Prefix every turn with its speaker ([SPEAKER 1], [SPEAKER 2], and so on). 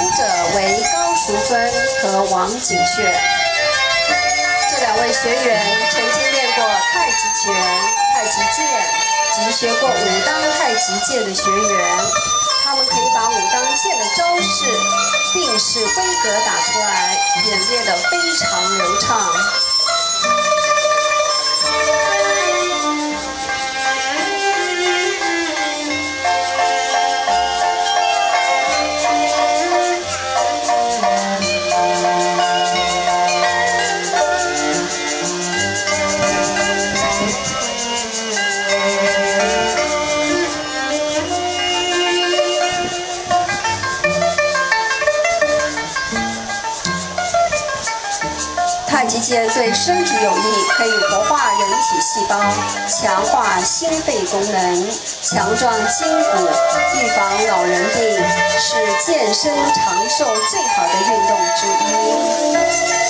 [SPEAKER 1] 出者为高淑芬和王景炫。这两位学员曾经练过太极拳、太极剑及学过武当太极剑的学员，他们可以把武当剑的招式、定式、规格打出来，演练得非常流畅。太极剑对身体有益，可以活化人体细胞，强化心肺功能，强壮筋骨，预防老人病，是健身长寿最好的运动之一。